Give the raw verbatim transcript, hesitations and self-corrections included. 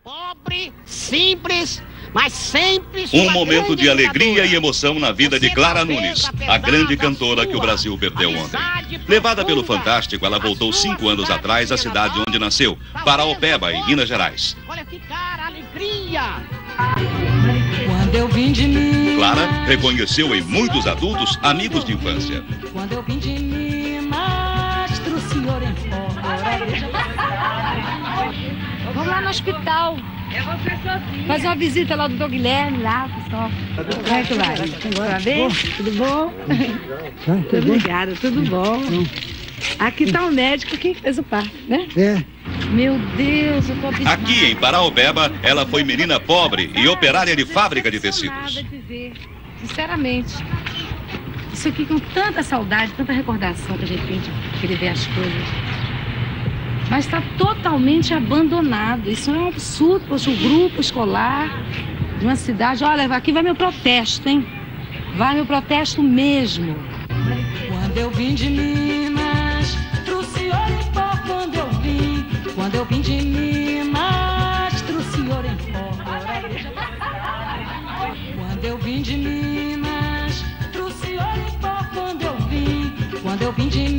Pobre, simples, mas sempre Um momento de alegria e emoção na vida de Clara Nunes, a grande cantora que o Brasil perdeu ontem. Levada pelo Fantástico, ela voltou cinco anos atrás à cidade onde nasceu, Paraopeba, em Minas Gerais. Olha que cara, alegria! Quando eu vim de Minas, Clara reconheceu em muitos adultos amigos de infância. quando eu vim de Minas, trouxe o senhor em fora. Vamos lá no hospital. Fazer uma visita lá do doutor Guilherme, lá, pessoal. Como é que vai? Vai bem? Tudo bom? Muito obrigada, tudo bom. Aqui tá o médico que fez o parto, né? É. Meu Deus, eu tô abismada. Aqui em Paraopeba, ela foi menina pobre e operária de fábrica de Impressionada tecidos. de ver, sinceramente. Isso aqui com tanta saudade, tanta recordação que a gente tem de querer ver as coisas. Mas está totalmente abandonado. Isso é um absurdo. Poxa, o grupo escolar de uma cidade... Olha, aqui vai meu protesto, hein? Vai meu protesto mesmo. Quando eu vim de Minas, trouxe ouro em pó. Quando eu vim, quando eu vim de Minas, trouxe ouro em pó. Quando eu vim de Minas, trouxe ouro em pó. Quando eu vim, quando eu vim de Minas.